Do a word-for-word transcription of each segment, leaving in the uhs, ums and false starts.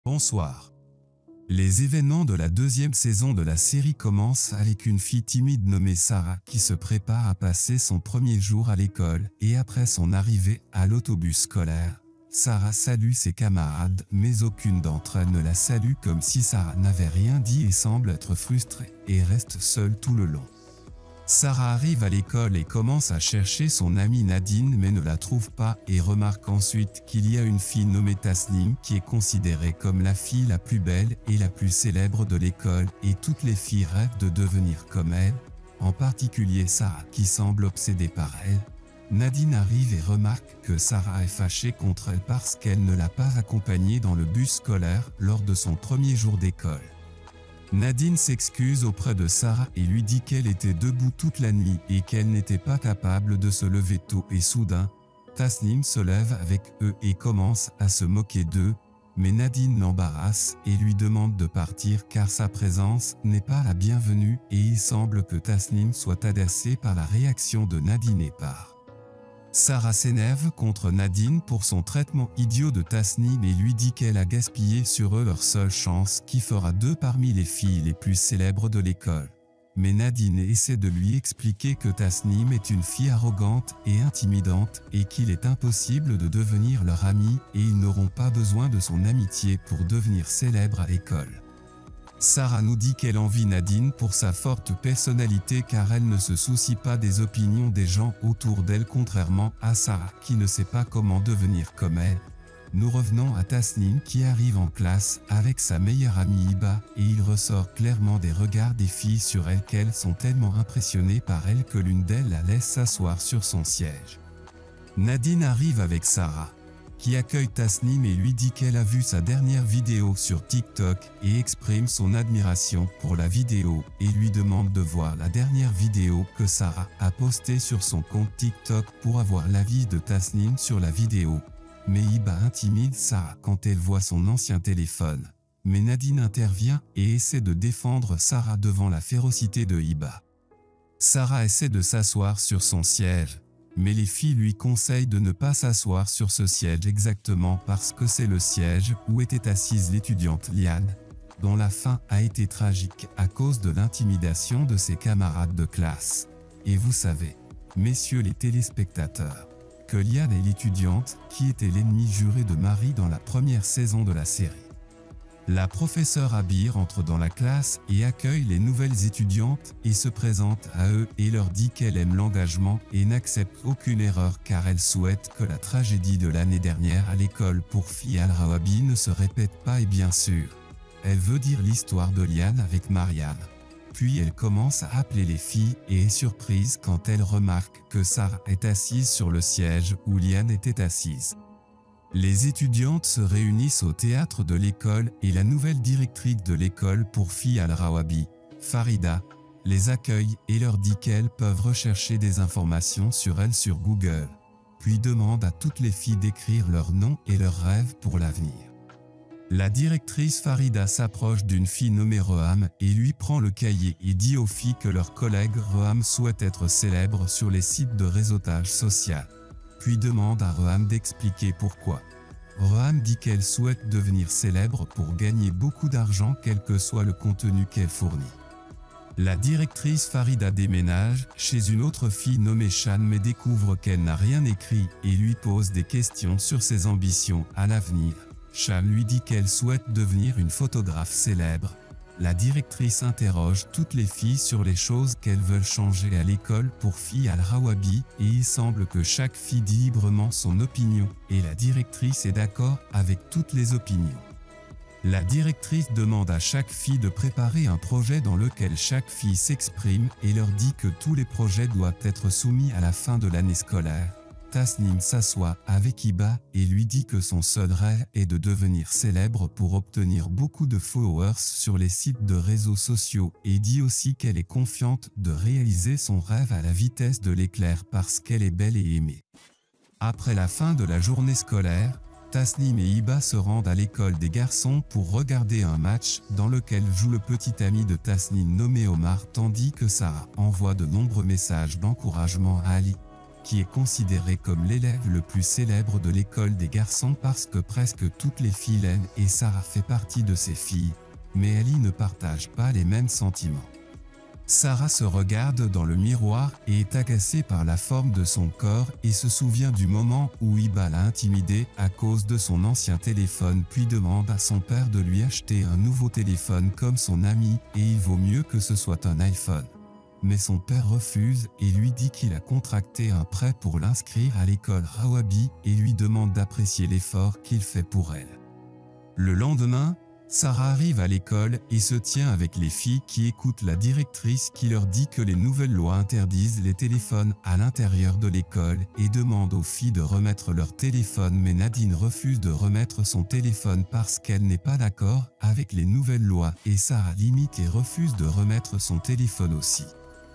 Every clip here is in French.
Bonsoir. Les événements de la deuxième saison de la série commencent avec une fille timide nommée Sarah qui se prépare à passer son premier jour à l'école et après son arrivée à l'autobus scolaire, Sarah salue ses camarades mais aucune d'entre elles ne la salue comme si Sarah n'avait rien dit et semble être frustrée et reste seule tout le long. Sarah arrive à l'école et commence à chercher son amie Nadine mais ne la trouve pas et remarque ensuite qu'il y a une fille nommée Tasnim qui est considérée comme la fille la plus belle et la plus célèbre de l'école et toutes les filles rêvent de devenir comme elle, en particulier Sarah qui semble obsédée par elle. Nadine arrive et remarque que Sarah est fâchée contre elle parce qu'elle ne l'a pas accompagnée dans le bus scolaire lors de son premier jour d'école. Nadine s'excuse auprès de Sarah et lui dit qu'elle était debout toute la nuit et qu'elle n'était pas capable de se lever tôt et soudain, Tasnim se lève avec eux et commence à se moquer d'eux, mais Nadine l'embarrasse et lui demande de partir car sa présence n'est pas la bienvenue et il semble que Tasnim soit agacée par la réaction de Nadine et part. Sarah s'énerve contre Nadine pour son traitement idiot de Tasnim et lui dit qu'elle a gaspillé sur eux leur seule chance qui fera d'eux parmi les filles les plus célèbres de l'école. Mais Nadine essaie de lui expliquer que Tasnim est une fille arrogante et intimidante et qu'il est impossible de devenir leur amie et ils n'auront pas besoin de son amitié pour devenir célèbres à l'école. Sarah nous dit qu'elle envie Nadine pour sa forte personnalité car elle ne se soucie pas des opinions des gens autour d'elle contrairement à Sarah qui ne sait pas comment devenir comme elle. Nous revenons à Tasnim qui arrive en classe avec sa meilleure amie Hiba et il ressort clairement des regards des filles sur elle qu'elles sont tellement impressionnées par elle que l'une d'elles la laisse s'asseoir sur son siège. Nadine arrive avec Sarah, qui accueille Tasnim et lui dit qu'elle a vu sa dernière vidéo sur TikTok et exprime son admiration pour la vidéo et lui demande de voir la dernière vidéo que Sarah a postée sur son compte TikTok pour avoir l'avis de Tasnim sur la vidéo. Mais Hiba intimide Sarah quand elle voit son ancien téléphone. Mais Nadine intervient et essaie de défendre Sarah devant la férocité de Hiba. Sarah essaie de s'asseoir sur son siège. Mais les filles lui conseillent de ne pas s'asseoir sur ce siège exactement parce que c'est le siège où était assise l'étudiante Liane, dont la fin a été tragique à cause de l'intimidation de ses camarades de classe. Et vous savez, messieurs les téléspectateurs, que Liane est l'étudiante qui était l'ennemie juré de Marie dans la première saison de la série. La professeure Abir entre dans la classe et accueille les nouvelles étudiantes et se présente à eux et leur dit qu'elle aime l'engagement et n'accepte aucune erreur car elle souhaite que la tragédie de l'année dernière à l'école pour filles Al-Rawabi ne se répète pas et bien sûr, elle veut dire l'histoire de Liane avec Marianne. Puis elle commence à appeler les filles et est surprise quand elle remarque que Sarah est assise sur le siège où Liane était assise. Les étudiantes se réunissent au théâtre de l'école et la nouvelle directrice de l'école pour filles Al-Rawabi, Farida, les accueille et leur dit qu'elles peuvent rechercher des informations sur elles sur Google, puis demande à toutes les filles d'écrire leurs noms et leurs rêves pour l'avenir. La directrice Farida s'approche d'une fille nommée Roham et lui prend le cahier et dit aux filles que leur collègue Roham souhaite être célèbre sur les sites de réseautage social. Puis demande à Roham d'expliquer pourquoi. Roham dit qu'elle souhaite devenir célèbre pour gagner beaucoup d'argent quel que soit le contenu qu'elle fournit. La directrice Farida déménage chez une autre fille nommée Shan mais découvre qu'elle n'a rien écrit et lui pose des questions sur ses ambitions à l'avenir. Shan lui dit qu'elle souhaite devenir une photographe célèbre. La directrice interroge toutes les filles sur les choses qu'elles veulent changer à l'école pour filles Al-Rawabi et il semble que chaque fille dit librement son opinion et la directrice est d'accord avec toutes les opinions. La directrice demande à chaque fille de préparer un projet dans lequel chaque fille s'exprime et leur dit que tous les projets doivent être soumis à la fin de l'année scolaire. Tasnim s'assoit avec Hiba et lui dit que son seul rêve est de devenir célèbre pour obtenir beaucoup de followers sur les sites de réseaux sociaux et dit aussi qu'elle est confiante de réaliser son rêve à la vitesse de l'éclair parce qu'elle est belle et aimée. Après la fin de la journée scolaire, Tasnim et Hiba se rendent à l'école des garçons pour regarder un match dans lequel joue le petit ami de Tasnim nommé Omar tandis que Sarah envoie de nombreux messages d'encouragement à Ali. qui est considéré comme l'élève le plus célèbre de l'école des garçons parce que presque toutes les filles l'aiment et Sarah fait partie de ces filles, mais Ellie ne partage pas les mêmes sentiments. Sarah se regarde dans le miroir et est agacée par la forme de son corps et se souvient du moment où Iba l'a intimidée à cause de son ancien téléphone puis demande à son père de lui acheter un nouveau téléphone comme son ami et il vaut mieux que ce soit un iPhone. Mais son père refuse et lui dit qu'il a contracté un prêt pour l'inscrire à l'école Rawabi et lui demande d'apprécier l'effort qu'il fait pour elle. Le lendemain, Sarah arrive à l'école et se tient avec les filles qui écoutent la directrice qui leur dit que les nouvelles lois interdisent les téléphones à l'intérieur de l'école et demande aux filles de remettre leur téléphone mais Nadine refuse de remettre son téléphone parce qu'elle n'est pas d'accord avec les nouvelles lois et Sarah limite et refuse de remettre son téléphone aussi.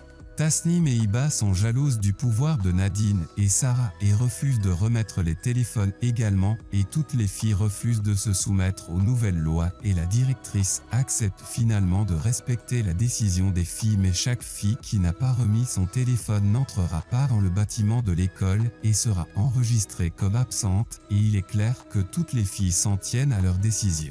Tasnim et Iba sont jalouses du pouvoir de Nadine et Sarah et refusent de remettre les téléphones également et toutes les filles refusent de se soumettre aux nouvelles lois et la directrice accepte finalement de respecter la décision des filles mais chaque fille qui n'a pas remis son téléphone n'entrera pas dans le bâtiment de l'école et sera enregistrée comme absente et il est clair que toutes les filles s'en tiennent à leur décision.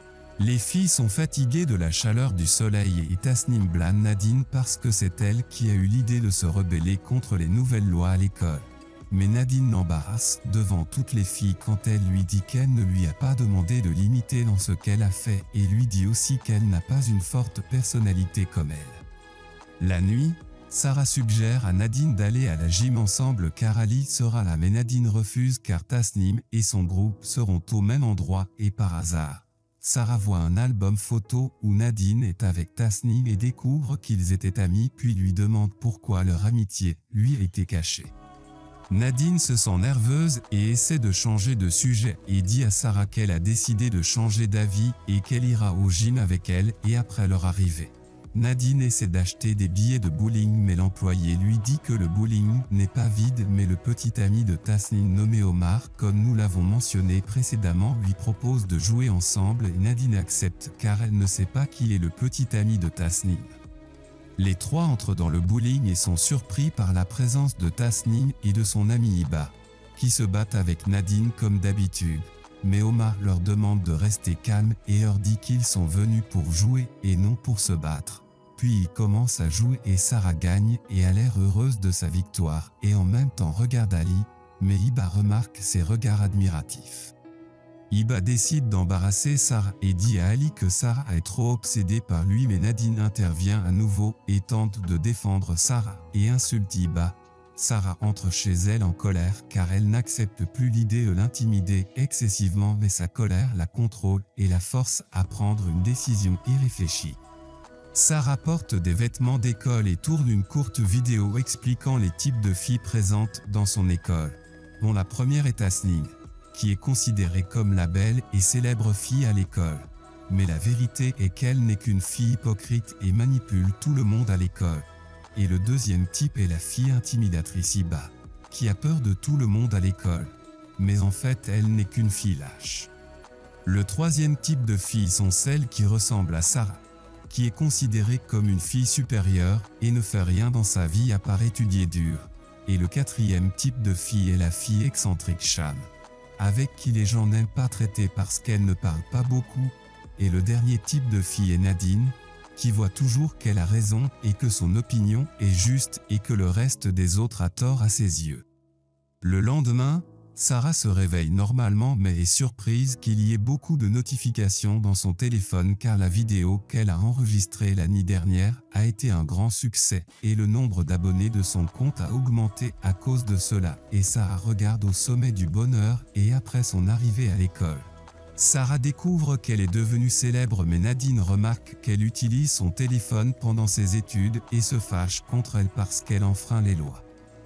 Les filles sont fatiguées de la chaleur du soleil et Tasnim blâme Nadine parce que c'est elle qui a eu l'idée de se rebeller contre les nouvelles lois à l'école. Mais Nadine l'embarrasse devant toutes les filles quand elle lui dit qu'elle ne lui a pas demandé de l'imiter dans ce qu'elle a fait et lui dit aussi qu'elle n'a pas une forte personnalité comme elle. La nuit, Sarah suggère à Nadine d'aller à la gym ensemble car Ali sera là mais Nadine refuse car Tasnim et son groupe seront au même endroit et par hasard. Sarah voit un album photo où Nadine est avec Tasnim et découvre qu'ils étaient amis puis lui demande pourquoi leur amitié lui a été cachée. Nadine se sent nerveuse et essaie de changer de sujet et dit à Sarah qu'elle a décidé de changer d'avis et qu'elle ira au gym avec elle et après leur arrivée. Nadine essaie d'acheter des billets de bowling mais l'employé lui dit que le bowling n'est pas vide mais le petit ami de Tasnim nommé Omar, comme nous l'avons mentionné précédemment, lui propose de jouer ensemble et Nadine accepte car elle ne sait pas qui est le petit ami de Tasnim. Les trois entrent dans le bowling et sont surpris par la présence de Tasnim et de son ami Iba, qui se battent avec Nadine comme d'habitude. Mais Omar leur demande de rester calme et leur dit qu'ils sont venus pour jouer et non pour se battre. Puis il commence à jouer et Sarah gagne et a l'air heureuse de sa victoire et en même temps regarde Ali, mais Iba remarque ses regards admiratifs. Iba décide d'embarrasser Sarah et dit à Ali que Sarah est trop obsédée par lui mais Nadine intervient à nouveau et tente de défendre Sarah et insulte Iba. Sarah entre chez elle en colère car elle n'accepte plus l'idée de l'intimider excessivement mais sa colère la contrôle et la force à prendre une décision irréfléchie. Sarah porte des vêtements d'école et tourne une courte vidéo expliquant les types de filles présentes dans son école, dont la première est Tasnim, qui est considérée comme la belle et célèbre fille à l'école. Mais la vérité est qu'elle n'est qu'une fille hypocrite et manipule tout le monde à l'école. Et le deuxième type est la fille intimidatrice Iba, qui a peur de tout le monde à l'école. Mais en fait, elle n'est qu'une fille lâche. Le troisième type de filles sont celles qui ressemblent à Sarah, qui est considérée comme une fille supérieure et ne fait rien dans sa vie à part étudier dur. Et le quatrième type de fille est la fille excentrique Sham, avec qui les gens n'aiment pas traiter parce qu'elle ne parle pas beaucoup. Et le dernier type de fille est Nadine, qui voit toujours qu'elle a raison et que son opinion est juste et que le reste des autres a tort à ses yeux. Le lendemain, Sarah se réveille normalement mais est surprise qu'il y ait beaucoup de notifications dans son téléphone car la vidéo qu'elle a enregistrée l'année dernière a été un grand succès et le nombre d'abonnés de son compte a augmenté à cause de cela et Sarah regarde au sommet du bonheur et après son arrivée à l'école. Sarah découvre qu'elle est devenue célèbre mais Nadine remarque qu'elle utilise son téléphone pendant ses études et se fâche contre elle parce qu'elle enfreint les lois.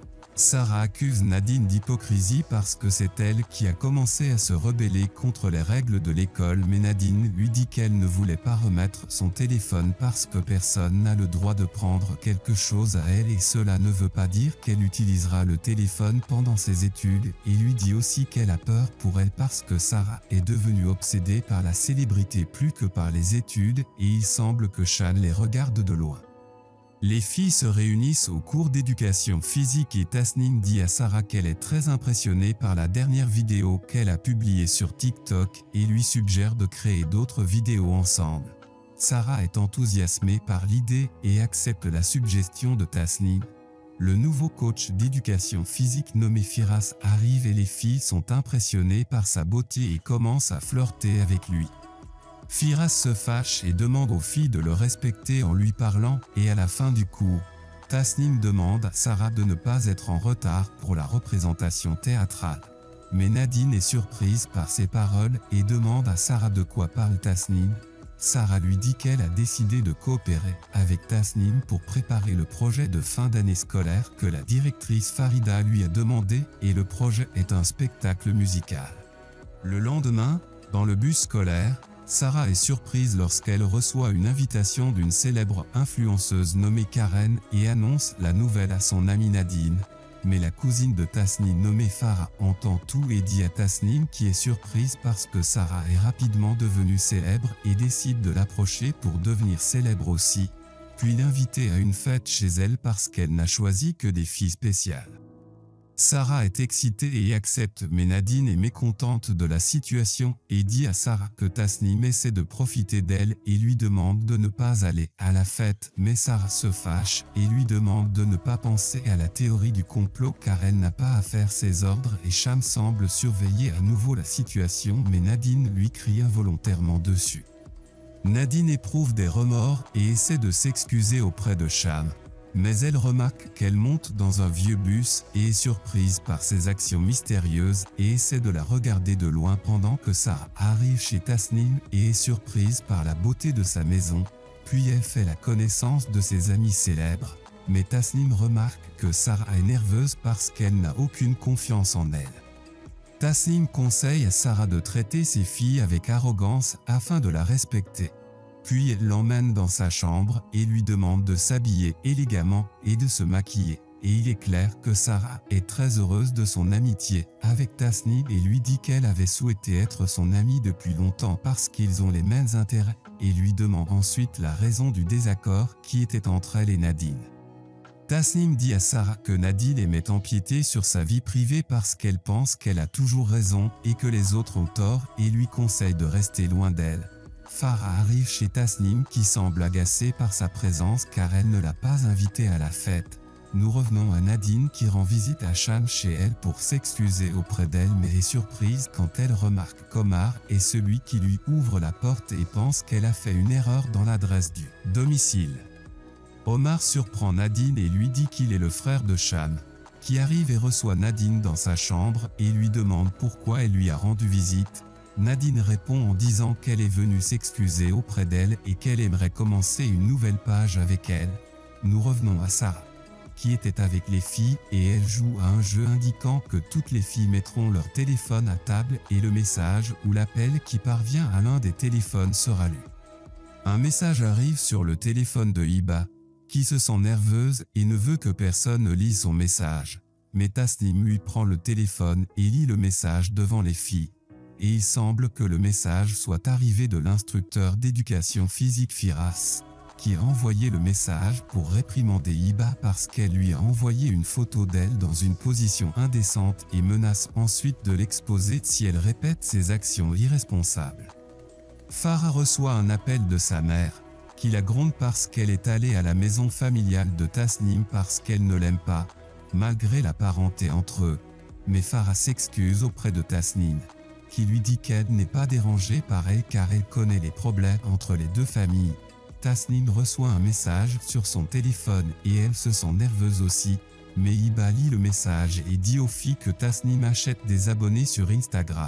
Sarah accuse Nadine d'hypocrisie parce que c'est elle qui a commencé à se rebeller contre les règles de l'école mais Nadine lui dit qu'elle ne voulait pas remettre son téléphone parce que personne n'a le droit de prendre quelque chose à elle et cela ne veut pas dire qu'elle utilisera le téléphone pendant ses études et lui dit aussi qu'elle a peur pour elle parce que Sarah est devenue obsédée par la célébrité plus que par les études et il semble que Shan les regarde de loin. Les filles se réunissent au cours d'éducation physique et Tasnim dit à Sarah qu'elle est très impressionnée par la dernière vidéo qu'elle a publiée sur TikTok et lui suggère de créer d'autres vidéos ensemble. Sarah est enthousiasmée par l'idée et accepte la suggestion de Tasnim. Le nouveau coach d'éducation physique nommé Firas arrive et les filles sont impressionnées par sa beauté et commencent à flirter avec lui. Firas se fâche et demande aux filles de le respecter en lui parlant et à la fin du cours, Tasnim demande à Sarah de ne pas être en retard pour la représentation théâtrale. Mais Nadine est surprise par ces paroles et demande à Sarah de quoi parle Tasnim. Sarah lui dit qu'elle a décidé de coopérer avec Tasnim pour préparer le projet de fin d'année scolaire que la directrice Farida lui a demandé et le projet est un spectacle musical. Le lendemain, dans le bus scolaire, Sarah est surprise lorsqu'elle reçoit une invitation d'une célèbre influenceuse nommée Karen et annonce la nouvelle à son amie Nadine. Mais la cousine de Tasnim nommée Farah entend tout et dit à Tasnim qui est surprise parce que Sarah est rapidement devenue célèbre et décide de l'approcher pour devenir célèbre aussi, puis l'inviter à une fête chez elle parce qu'elle n'a choisi que des filles spéciales. Sarah est excitée et accepte mais Nadine est mécontente de la situation et dit à Sarah que Tasnim essaie de profiter d'elle et lui demande de ne pas aller à la fête mais Sarah se fâche et lui demande de ne pas penser à la théorie du complot car elle n'a pas à faire ses ordres et Cham semble surveiller à nouveau la situation mais Nadine lui crie involontairement dessus. Nadine éprouve des remords et essaie de s'excuser auprès de Cham. Mais elle remarque qu'elle monte dans un vieux bus et est surprise par ses actions mystérieuses et essaie de la regarder de loin pendant que Sarah arrive chez Tasnim et est surprise par la beauté de sa maison, puis elle fait la connaissance de ses amis célèbres, mais Tasnim remarque que Sarah est nerveuse parce qu'elle n'a aucune confiance en elle. Tasnim conseille à Sarah de traiter ses filles avec arrogance afin de la respecter. Puis elle l'emmène dans sa chambre et lui demande de s'habiller élégamment et de se maquiller. Et il est clair que Sarah est très heureuse de son amitié avec Tasnim et lui dit qu'elle avait souhaité être son amie depuis longtemps parce qu'ils ont les mêmes intérêts et lui demande ensuite la raison du désaccord qui était entre elle et Nadine. Tasnim dit à Sarah que Nadine aimait empiéter sur sa vie privée parce qu'elle pense qu'elle a toujours raison et que les autres ont tort et lui conseille de rester loin d'elle. Farah arrive chez Tasnim qui semble agacée par sa présence car elle ne l'a pas invitée à la fête. Nous revenons à Nadine qui rend visite à Cham chez elle pour s'excuser auprès d'elle mais est surprise quand elle remarque qu'Omar est celui qui lui ouvre la porte et pense qu'elle a fait une erreur dans l'adresse du domicile. Omar surprend Nadine et lui dit qu'il est le frère de Cham, qui arrive et reçoit Nadine dans sa chambre et lui demande pourquoi elle lui a rendu visite. Nadine répond en disant qu'elle est venue s'excuser auprès d'elle et qu'elle aimerait commencer une nouvelle page avec elle. Nous revenons à Sarah, qui était avec les filles et elle joue à un jeu indiquant que toutes les filles mettront leur téléphone à table et le message ou l'appel qui parvient à l'un des téléphones sera lu. Un message arrive sur le téléphone de Hiba, qui se sent nerveuse et ne veut que personne ne lise son message. Mais Tasnim lui prend le téléphone et lit le message devant les filles. Et il semble que le message soit arrivé de l'instructeur d'éducation physique Firas, qui a envoyé le message pour réprimander Hiba parce qu'elle lui a envoyé une photo d'elle dans une position indécente et menace ensuite de l'exposer si elle répète ses actions irresponsables. Farah reçoit un appel de sa mère, qui la gronde parce qu'elle est allée à la maison familiale de Tasnim parce qu'elle ne l'aime pas, malgré la parenté entre eux. Mais Farah s'excuse auprès de Tasnim, qui lui dit qu'elle n'est pas dérangée par elle car elle connaît les problèmes entre les deux familles. Tasnim reçoit un message sur son téléphone et elle se sent nerveuse aussi, mais Hiba lit le message et dit aux filles que Tasnim achète des abonnés sur Instagram.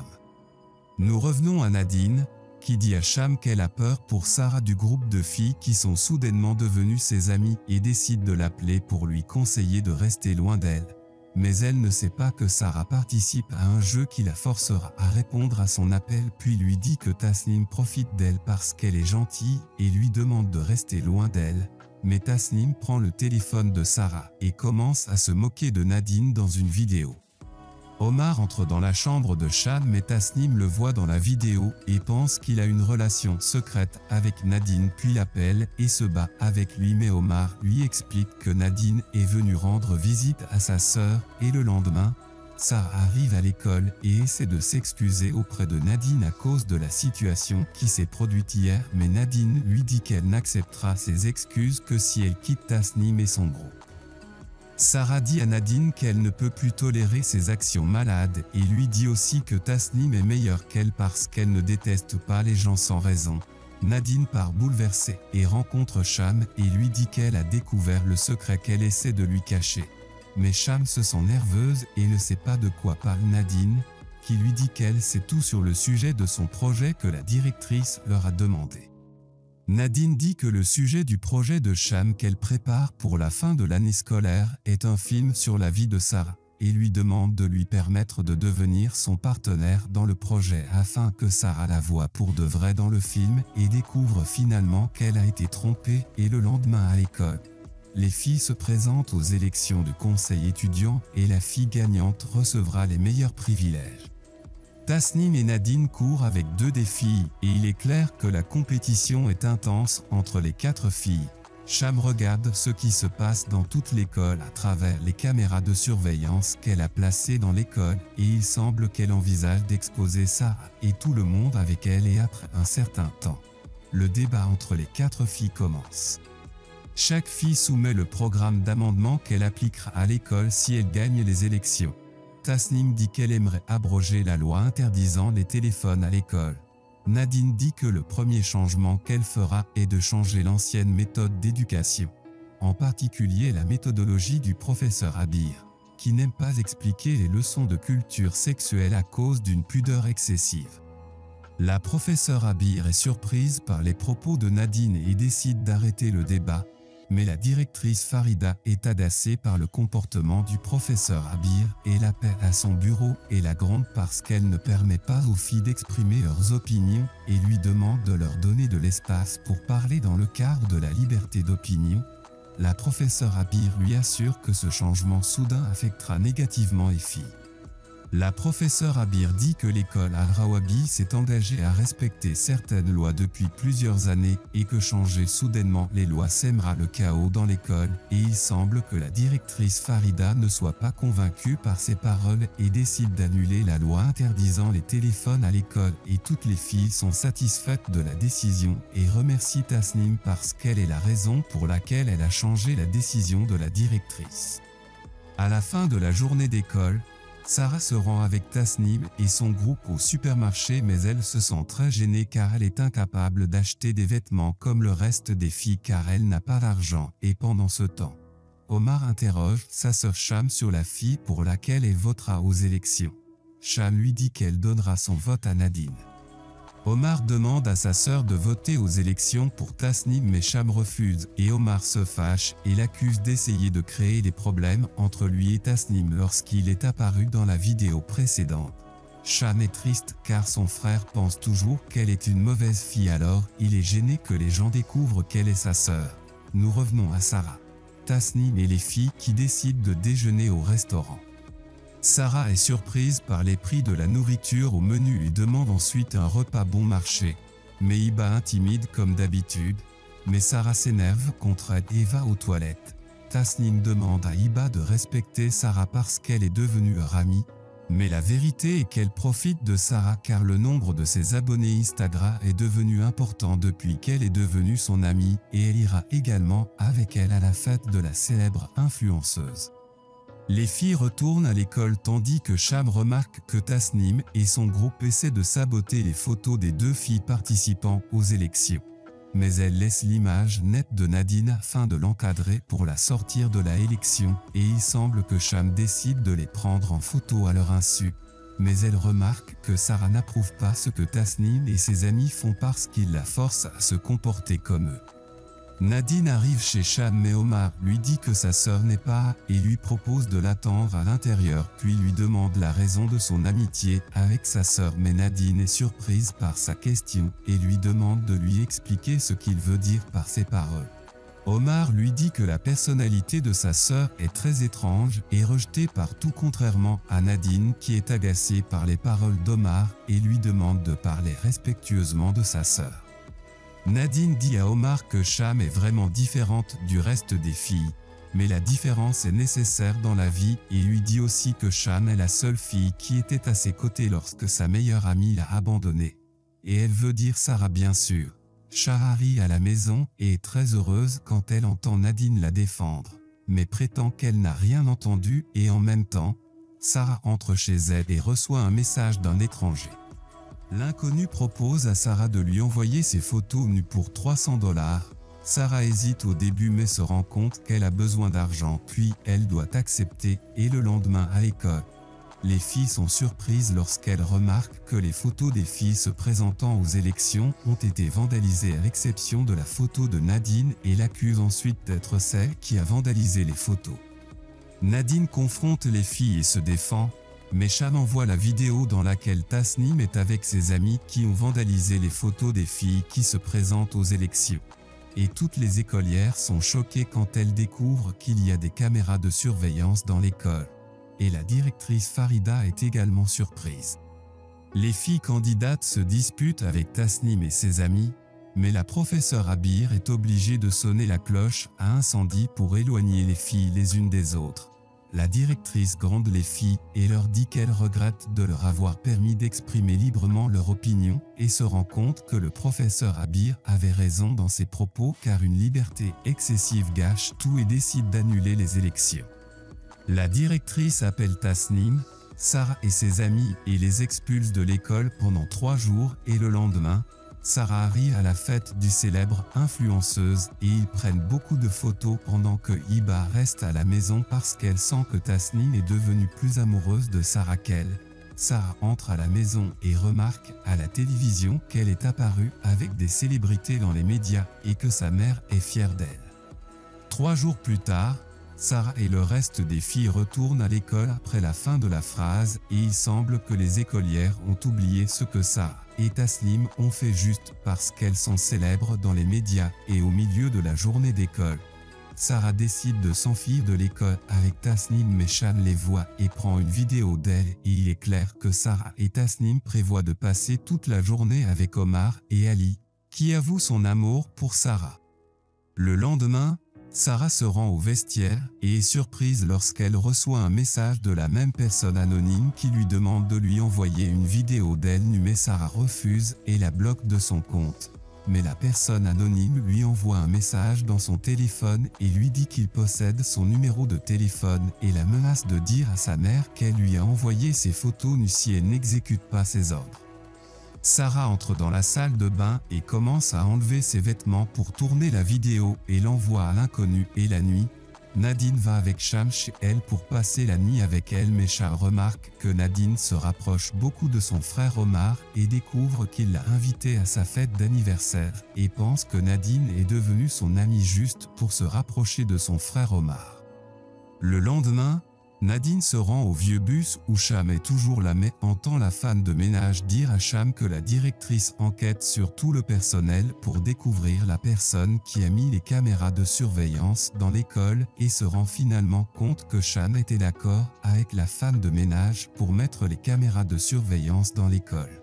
Nous revenons à Nadine, qui dit à Cham qu'elle a peur pour Sarah du groupe de filles qui sont soudainement devenues ses amies et décide de l'appeler pour lui conseiller de rester loin d'elle. Mais elle ne sait pas que Sarah participe à un jeu qui la forcera à répondre à son appel puis lui dit que Tasnim profite d'elle parce qu'elle est gentille et lui demande de rester loin d'elle. Mais Tasnim prend le téléphone de Sarah et commence à se moquer de Nadine dans une vidéo. Omar entre dans la chambre de Cham mais Tasnim le voit dans la vidéo et pense qu'il a une relation secrète avec Nadine puis l'appelle et se bat avec lui mais Omar lui explique que Nadine est venue rendre visite à sa sœur et le lendemain, Sarah arrive à l'école et essaie de s'excuser auprès de Nadine à cause de la situation qui s'est produite hier mais Nadine lui dit qu'elle n'acceptera ses excuses que si elle quitte Tasnim et son groupe. Sarah dit à Nadine qu'elle ne peut plus tolérer ses actions malades et lui dit aussi que Tasnim est meilleure qu'elle parce qu'elle ne déteste pas les gens sans raison. Nadine part bouleversée et rencontre Cham et lui dit qu'elle a découvert le secret qu'elle essaie de lui cacher. Mais Cham se sent nerveuse et ne sait pas de quoi parle Nadine, qui lui dit qu'elle sait tout sur le sujet de son projet que la directrice leur a demandé. Nadine dit que le sujet du projet de Cham qu'elle prépare pour la fin de l'année scolaire est un film sur la vie de Sarah et lui demande de lui permettre de devenir son partenaire dans le projet afin que Sarah la voie pour de vrai dans le film et découvre finalement qu'elle a été trompée et le lendemain à l'école. Les filles se présentent aux élections du conseil étudiant et la fille gagnante recevra les meilleurs privilèges. Tasnim et Nadine courent avec deux des filles et il est clair que la compétition est intense entre les quatre filles. Cham regarde ce qui se passe dans toute l'école à travers les caméras de surveillance qu'elle a placées dans l'école et il semble qu'elle envisage d'exposer Sarah et tout le monde avec elle et après un certain temps, le débat entre les quatre filles commence. Chaque fille soumet le programme d'amendement qu'elle appliquera à l'école si elle gagne les élections. Tasnim dit qu'elle aimerait abroger la loi interdisant les téléphones à l'école. Nadine dit que le premier changement qu'elle fera est de changer l'ancienne méthode d'éducation, en particulier la méthodologie du professeur Abir, qui n'aime pas expliquer les leçons de culture sexuelle à cause d'une pudeur excessive. La professeure Abir est surprise par les propos de Nadine et décide d'arrêter le débat. Mais la directrice Farida est agacée par le comportement du professeur Abir et l'appelle à son bureau et la gronde parce qu'elle ne permet pas aux filles d'exprimer leurs opinions et lui demande de leur donner de l'espace pour parler dans le cadre de la liberté d'opinion. La professeure Abir lui assure que ce changement soudain affectera négativement les filles. La professeure Abir dit que l'école Al-Rawabi s'est engagée à respecter certaines lois depuis plusieurs années et que changer soudainement les lois sèmera le chaos dans l'école et il semble que la directrice Farida ne soit pas convaincue par ces paroles et décide d'annuler la loi interdisant les téléphones à l'école et toutes les filles sont satisfaites de la décision et remercient Tasnim parce qu'elle est la raison pour laquelle elle a changé la décision de la directrice. À la fin de la journée d'école, Sarah se rend avec Tasnim et son groupe au supermarché mais elle se sent très gênée car elle est incapable d'acheter des vêtements comme le reste des filles car elle n'a pas d'argent et pendant ce temps, Omar interroge sa sœur Cham sur la fille pour laquelle elle votera aux élections. Cham lui dit qu'elle donnera son vote à Nadine. Omar demande à sa sœur de voter aux élections pour Tasnim mais Cham refuse et Omar se fâche et l'accuse d'essayer de créer des problèmes entre lui et Tasnim lorsqu'il est apparu dans la vidéo précédente. Cham est triste car son frère pense toujours qu'elle est une mauvaise fille alors il est gêné que les gens découvrent qu'elle est sa sœur. Nous revenons à Sarah, Tasnim et les filles qui décident de déjeuner au restaurant. Sarah est surprise par les prix de la nourriture au menu et demande ensuite un repas bon marché. Mais Iba intimide comme d'habitude. Mais Sarah s'énerve contre elle et va aux toilettes. Tasnim demande à Iba de respecter Sarah parce qu'elle est devenue leur amie. Mais la vérité est qu'elle profite de Sarah car le nombre de ses abonnés Instagram est devenu important depuis qu'elle est devenue son amie et elle ira également avec elle à la fête de la célèbre influenceuse. Les filles retournent à l'école tandis que Cham remarque que Tasnim et son groupe essaient de saboter les photos des deux filles participant aux élections. Mais elle laisse l'image nette de Nadine afin de l'encadrer pour la sortir de la élection et il semble que Cham décide de les prendre en photo à leur insu. Mais elle remarque que Sarah n'approuve pas ce que Tasnim et ses amis font parce qu'ils la forcent à se comporter comme eux. Nadine arrive chez Cham mais Omar lui dit que sa sœur n'est pas et lui propose de l'attendre à l'intérieur puis lui demande la raison de son amitié avec sa sœur mais Nadine est surprise par sa question et lui demande de lui expliquer ce qu'il veut dire par ses paroles. Omar lui dit que la personnalité de sa sœur est très étrange et rejetée partout, contrairement à Nadine qui est agacée par les paroles d'Omar et lui demande de parler respectueusement de sa sœur. Nadine dit à Omar que Cham est vraiment différente du reste des filles, mais la différence est nécessaire dans la vie, et lui dit aussi que Cham est la seule fille qui était à ses côtés lorsque sa meilleure amie l'a abandonnée. Et elle veut dire Sarah bien sûr. Sarah arrive à la maison et est très heureuse quand elle entend Nadine la défendre, mais prétend qu'elle n'a rien entendu et en même temps, Sarah entre chez elle et reçoit un message d'un étranger. L'inconnu propose à Sarah de lui envoyer ses photos nues pour trois cents dollars. Sarah hésite au début mais se rend compte qu'elle a besoin d'argent, puis elle doit accepter, et le lendemain à l'école. Les filles sont surprises lorsqu'elles remarquent que les photos des filles se présentant aux élections ont été vandalisées à l'exception de la photo de Nadine et l'accusent ensuite d'être celle qui a vandalisé les photos. Nadine confronte les filles et se défend, mais Cham envoie la vidéo dans laquelle Tasnim est avec ses amis qui ont vandalisé les photos des filles qui se présentent aux élections. Et toutes les écolières sont choquées quand elles découvrent qu'il y a des caméras de surveillance dans l'école. Et la directrice Farida est également surprise. Les filles candidates se disputent avec Tasnim et ses amis, mais la professeure Abir est obligée de sonner la cloche à incendie pour éloigner les filles les unes des autres. La directrice gronde les filles et leur dit qu'elle regrette de leur avoir permis d'exprimer librement leur opinion et se rend compte que le professeur Abir avait raison dans ses propos car une liberté excessive gâche tout et décide d'annuler les élections. La directrice appelle Tasnim, Sarah et ses amis et les expulse de l'école pendant trois jours et le lendemain, Sarah arrive à la fête du célèbre influenceuse et ils prennent beaucoup de photos pendant que Hiba reste à la maison parce qu'elle sent que Tasnim est devenue plus amoureuse de Sarah qu'elle. Sarah entre à la maison et remarque à la télévision qu'elle est apparue avec des célébrités dans les médias et que sa mère est fière d'elle. Trois jours plus tard, Sarah et le reste des filles retournent à l'école après la fin de la phrase et il semble que les écolières ont oublié ce que Sarah et Tasnim ont fait juste parce qu'elles sont célèbres dans les médias et au milieu de la journée d'école. Sarah décide de s'enfuir de l'école avec Tasnim mais Cham les voit et prend une vidéo d'elle et il est clair que Sarah et Tasnim prévoient de passer toute la journée avec Omar et Ali, qui avoue son amour pour Sarah. Le lendemain, Sarah se rend au vestiaire et est surprise lorsqu'elle reçoit un message de la même personne anonyme qui lui demande de lui envoyer une vidéo d'elle nue mais Sarah refuse et la bloque de son compte. Mais la personne anonyme lui envoie un message dans son téléphone et lui dit qu'il possède son numéro de téléphone et la menace de dire à sa mère qu'elle lui a envoyé ses photos nues si elle n'exécute pas ses ordres. Sarah entre dans la salle de bain et commence à enlever ses vêtements pour tourner la vidéo et l'envoie à l'inconnu et la nuit. Nadine va avec Cham chez elle pour passer la nuit avec elle mais Cham remarque que Nadine se rapproche beaucoup de son frère Omar et découvre qu'il l'a invité à sa fête d'anniversaire et pense que Nadine est devenue son amie juste pour se rapprocher de son frère Omar. Le lendemain, Nadine se rend au vieux bus où Cham est toujours là mais entend la femme de ménage dire à Cham que la directrice enquête sur tout le personnel pour découvrir la personne qui a mis les caméras de surveillance dans l'école et se rend finalement compte que Cham était d'accord avec la femme de ménage pour mettre les caméras de surveillance dans l'école.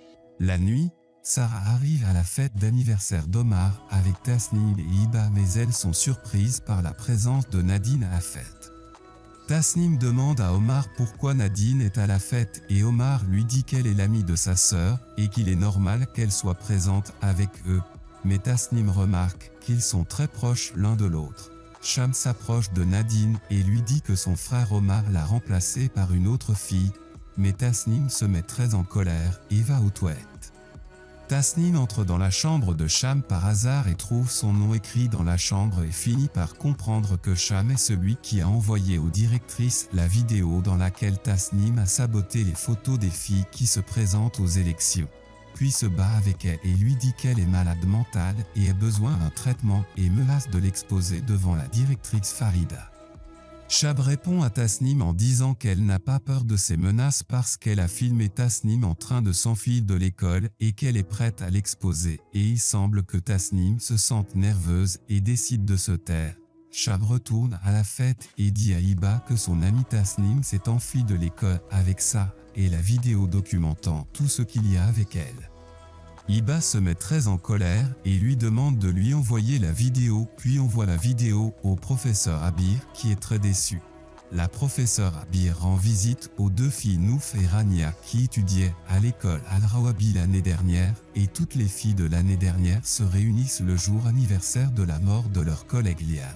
La nuit, Sarah arrive à la fête d'anniversaire d'Omar avec Tasnim et Hiba mais elles sont surprises par la présence de Nadine à la fête. Tasnim demande à Omar pourquoi Nadine est à la fête et Omar lui dit qu'elle est l'amie de sa sœur et qu'il est normal qu'elle soit présente avec eux. Mais Tasnim remarque qu'ils sont très proches l'un de l'autre. Cham s'approche de Nadine et lui dit que son frère Omar l'a remplacée par une autre fille, mais Tasnim se met très en colère et va aux toilettes. Tasnim entre dans la chambre de Cham par hasard et trouve son nom écrit dans la chambre et finit par comprendre que Cham est celui qui a envoyé aux directrices la vidéo dans laquelle Tasnim a saboté les photos des filles qui se présentent aux élections. Puis se bat avec elle et lui dit qu'elle est malade mentale et a besoin d'un traitement et menace de l'exposer devant la directrice Farida. Shab répond à Tasnim en disant qu'elle n'a pas peur de ces menaces parce qu'elle a filmé Tasnim en train de s'enfuir de l'école et qu'elle est prête à l'exposer, et il semble que Tasnim se sente nerveuse et décide de se taire. Shab retourne à la fête et dit à Hiba que son ami Tasnim s'est enfui de l'école avec ça et la vidéo documentant tout ce qu'il y a avec elle. Hiba se met très en colère et lui demande de lui envoyer la vidéo, puis envoie la vidéo au professeur Abir qui est très déçu. La professeure Abir rend visite aux deux filles Nouf et Rania qui étudiaient à l'école Al-Rawabi l'année dernière, et toutes les filles de l'année dernière se réunissent le jour anniversaire de la mort de leur collègue Liane.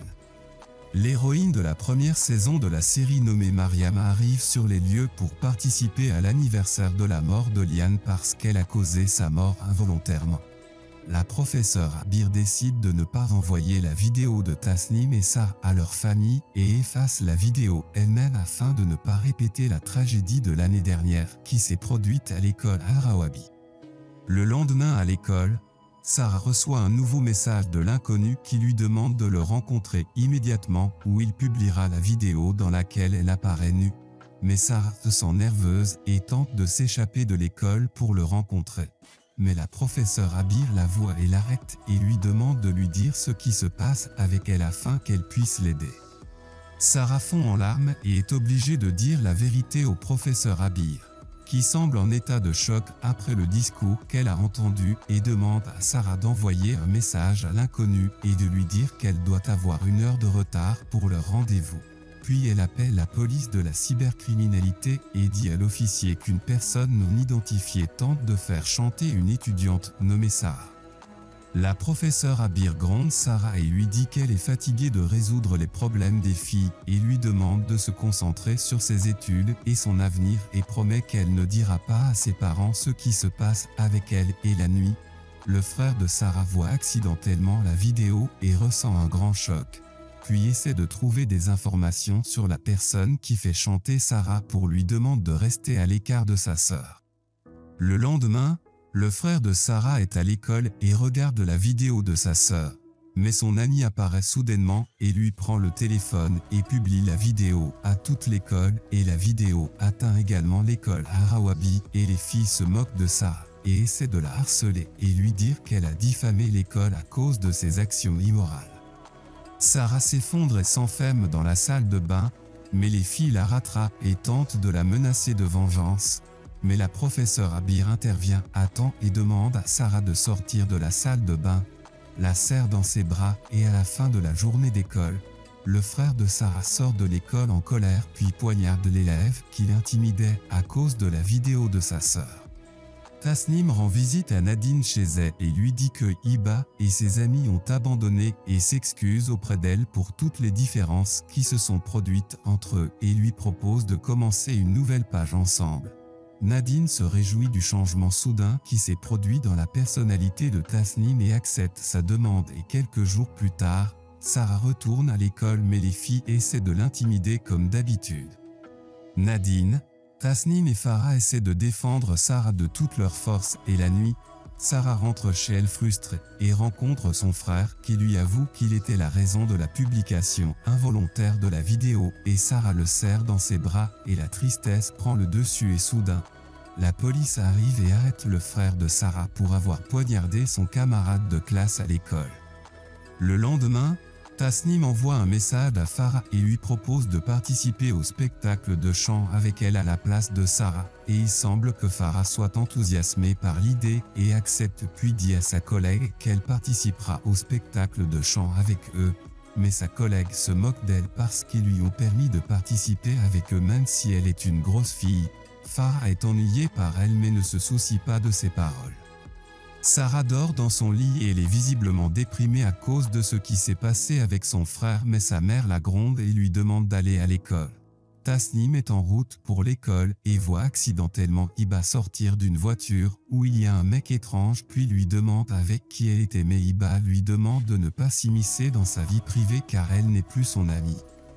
L'héroïne de la première saison de la série nommée Mariam arrive sur les lieux pour participer à l'anniversaire de la mort de Liane parce qu'elle a causé sa mort involontairement. La professeure Abir décide de ne pas renvoyer la vidéo de Tasnim et Sarah à leur famille et efface la vidéo elle-même afin de ne pas répéter la tragédie de l'année dernière qui s'est produite à l'école Al-Rawabi. Le lendemain à l'école, Sarah reçoit un nouveau message de l'inconnu qui lui demande de le rencontrer immédiatement où il publiera la vidéo dans laquelle elle apparaît nue. Mais Sarah se sent nerveuse et tente de s'échapper de l'école pour le rencontrer. Mais la professeure Abir la voit et l'arrête et lui demande de lui dire ce qui se passe avec elle afin qu'elle puisse l'aider. Sarah fond en larmes et est obligée de dire la vérité au professeur Abir, qui semble en état de choc après le discours qu'elle a entendu et demande à Sarah d'envoyer un message à l'inconnu et de lui dire qu'elle doit avoir une heure de retard pour leur rendez-vous. Puis elle appelle la police de la cybercriminalité et dit à l'officier qu'une personne non identifiée tente de faire chanter une étudiante nommée Sarah. La professeure Abir gronde Sarah et lui dit qu'elle est fatiguée de résoudre les problèmes des filles et lui demande de se concentrer sur ses études et son avenir et promet qu'elle ne dira pas à ses parents ce qui se passe avec elle. Et la nuit, le frère de Sarah voit accidentellement la vidéo et ressent un grand choc, puis essaie de trouver des informations sur la personne qui fait chanter Sarah pour lui demander de rester à l'écart de sa sœur. Le lendemain, le frère de Sarah est à l'école et regarde la vidéo de sa sœur, mais son ami apparaît soudainement et lui prend le téléphone et publie la vidéo à toute l'école et la vidéo atteint également l'école Al-Rawabi et les filles se moquent de Sarah et essaient de la harceler et lui dire qu'elle a diffamé l'école à cause de ses actions immorales. Sarah s'effondre et s'enferme dans la salle de bain, mais les filles la rattrapent et tentent de la menacer de vengeance. Mais la professeure Abir intervient à temps et demande à Sarah de sortir de la salle de bain, la serre dans ses bras et à la fin de la journée d'école, le frère de Sarah sort de l'école en colère puis poignarde l'élève qui l'intimidait à cause de la vidéo de sa sœur. Tasnim rend visite à Nadine chez elle et lui dit que Hiba et ses amis ont abandonné et s'excuse auprès d'elle pour toutes les différences qui se sont produites entre eux et lui propose de commencer une nouvelle page ensemble. Nadine se réjouit du changement soudain qui s'est produit dans la personnalité de Tasnim et accepte sa demande et quelques jours plus tard, Sarah retourne à l'école mais les filles essaient de l'intimider comme d'habitude. Nadine, Tasnim et Farah essaient de défendre Sarah de toute leur force et la nuit, Sarah rentre chez elle frustrée et rencontre son frère qui lui avoue qu'il était la raison de la publication involontaire de la vidéo et Sarah le serre dans ses bras et la tristesse prend le dessus et soudain, la police arrive et arrête le frère de Sarah pour avoir poignardé son camarade de classe à l'école. Le lendemain, Tasnim envoie un message à Farah et lui propose de participer au spectacle de chant avec elle à la place de Sarah, et il semble que Farah soit enthousiasmée par l'idée et accepte puis dit à sa collègue qu'elle participera au spectacle de chant avec eux, mais sa collègue se moque d'elle parce qu'ils lui ont permis de participer avec eux même si elle est une grosse fille. Farah est ennuyée par elle mais ne se soucie pas de ses paroles. Sarah dort dans son lit et elle est visiblement déprimée à cause de ce qui s'est passé avec son frère mais sa mère la gronde et lui demande d'aller à l'école. Tasnim est en route pour l'école et voit accidentellement Hiba sortir d'une voiture où il y a un mec étrange puis lui demande avec qui elle était mais Hiba lui demande de ne pas s'immiscer dans sa vie privée car elle n'est plus son amie.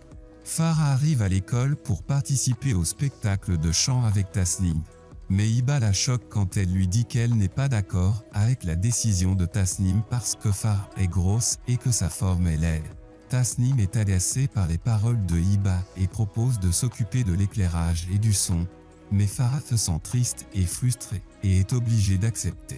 Farah arrive à l'école pour participer au spectacle de chant avec Tasnim. Mais Hiba la choque quand elle lui dit qu'elle n'est pas d'accord avec la décision de Tasnim parce que Farah est grosse et que sa forme est laide. Tasnim est agacée par les paroles de Hiba et propose de s'occuper de l'éclairage et du son, mais Farah se sent triste et frustrée et est obligée d'accepter.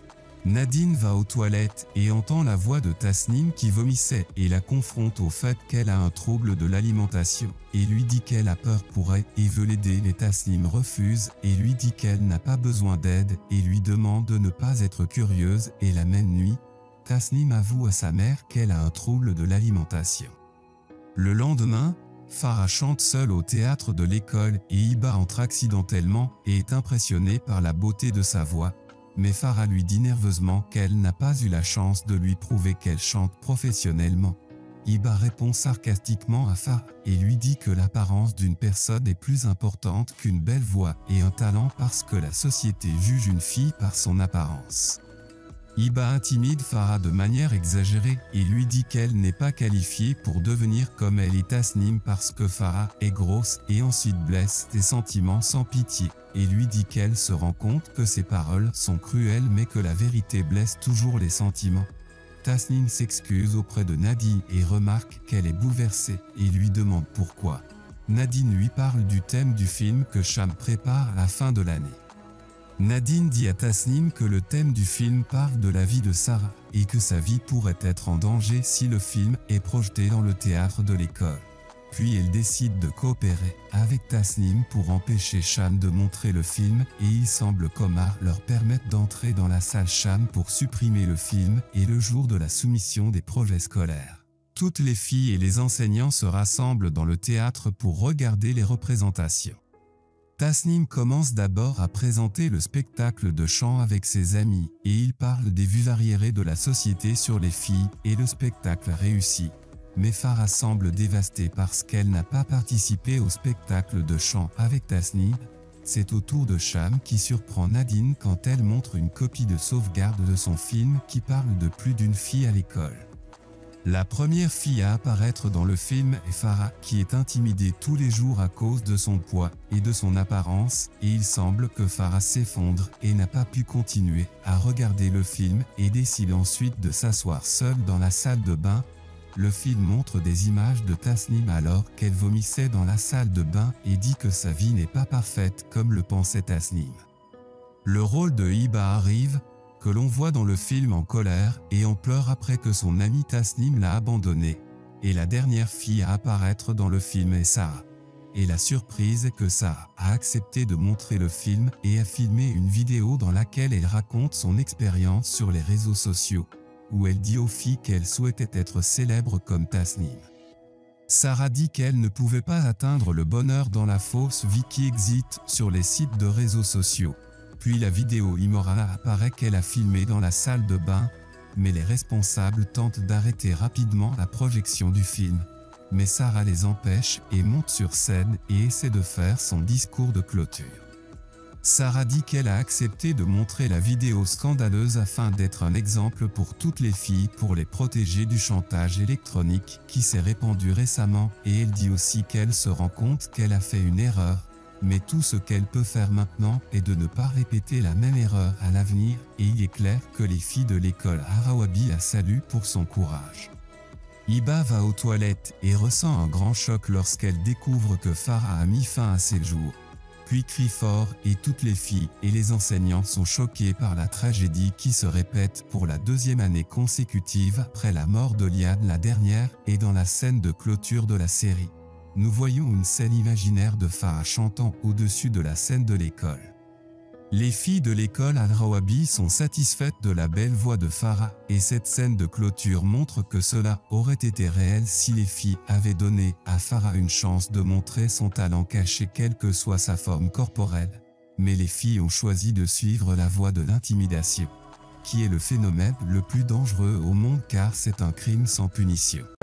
Nadine va aux toilettes et entend la voix de Tasnim qui vomissait et la confronte au fait qu'elle a un trouble de l'alimentation et lui dit qu'elle a peur pour elle et veut l'aider, mais Tasnim refuse et lui dit qu'elle n'a pas besoin d'aide et lui demande de ne pas être curieuse, et la même nuit, Tasnim avoue à sa mère qu'elle a un trouble de l'alimentation. Le lendemain, Farah chante seule au théâtre de l'école et Hiba entre accidentellement et est impressionnée par la beauté de sa voix. Mais Farah lui dit nerveusement qu'elle n'a pas eu la chance de lui prouver qu'elle chante professionnellement. Hiba répond sarcastiquement à Farah et lui dit que l'apparence d'une personne est plus importante qu'une belle voix et un talent parce que la société juge une fille par son apparence. Hiba intimide Farah de manière exagérée et lui dit qu'elle n'est pas qualifiée pour devenir comme elle et Tasnim parce que Farah est grosse, et ensuite blesse ses sentiments sans pitié et lui dit qu'elle se rend compte que ses paroles sont cruelles mais que la vérité blesse toujours les sentiments. Tasnim s'excuse auprès de Nadine et remarque qu'elle est bouleversée et lui demande pourquoi. Nadine lui parle du thème du film que Cham prépare à la fin de l'année. Nadine dit à Tasnim que le thème du film parle de la vie de Sarah et que sa vie pourrait être en danger si le film est projeté dans le théâtre de l'école. Puis elle décide de coopérer avec Tasnim pour empêcher Cham de montrer le film et il semble qu'Omar leur permette d'entrer dans la salle Cham pour supprimer le film et le jour de la soumission des projets scolaires. Toutes les filles et les enseignants se rassemblent dans le théâtre pour regarder les représentations. Tasnim commence d'abord à présenter le spectacle de chant avec ses amis et il parle des vues arriérées de la société sur les filles et le spectacle réussit. Mais Farah semble dévastée parce qu'elle n'a pas participé au spectacle de chant avec Tasnim. C'est au tour de Cham qui surprend Nadine quand elle montre une copie de sauvegarde de son film qui parle de plus d'une fille à l'école. La première fille à apparaître dans le film est Farah, qui est intimidée tous les jours à cause de son poids et de son apparence, et il semble que Farah s'effondre et n'a pas pu continuer à regarder le film et décide ensuite de s'asseoir seule dans la salle de bain. Le film montre des images de Tasnim alors qu'elle vomissait dans la salle de bain et dit que sa vie n'est pas parfaite comme le pensait Tasnim. Le rôle de Hiba arrive, que l'on voit dans le film en colère et en pleurs après que son ami Tasnim l'a abandonné, et la dernière fille à apparaître dans le film est Sarah. Et la surprise est que Sarah a accepté de montrer le film et a filmé une vidéo dans laquelle elle raconte son expérience sur les réseaux sociaux, où elle dit aux filles qu'elle souhaitait être célèbre comme Tasnim. Sarah dit qu'elle ne pouvait pas atteindre le bonheur dans la fausse vie qui existe sur les sites de réseaux sociaux. Puis la vidéo immorale apparaît qu'elle a filmé dans la salle de bain, mais les responsables tentent d'arrêter rapidement la projection du film. Mais Sarah les empêche et monte sur scène et essaie de faire son discours de clôture. Sarah dit qu'elle a accepté de montrer la vidéo scandaleuse afin d'être un exemple pour toutes les filles pour les protéger du chantage électronique qui s'est répandu récemment, et elle dit aussi qu'elle se rend compte qu'elle a fait une erreur. Mais tout ce qu'elle peut faire maintenant est de ne pas répéter la même erreur à l'avenir, et il est clair que les filles de l'école Arawabi la saluent pour son courage. Hiba va aux toilettes et ressent un grand choc lorsqu'elle découvre que Farah a mis fin à ses jours. Puis crie fort et toutes les filles et les enseignants sont choqués par la tragédie qui se répète pour la deuxième année consécutive après la mort de Liane la dernière, et dans la scène de clôture de la série. Nous voyons une scène imaginaire de Farah chantant au-dessus de la scène de l'école. Les filles de l'école Al-Rawabi sont satisfaites de la belle voix de Farah, et cette scène de clôture montre que cela aurait été réel si les filles avaient donné à Farah une chance de montrer son talent caché quelle que soit sa forme corporelle. Mais les filles ont choisi de suivre la voie de l'intimidation, qui est le phénomène le plus dangereux au monde car c'est un crime sans punition.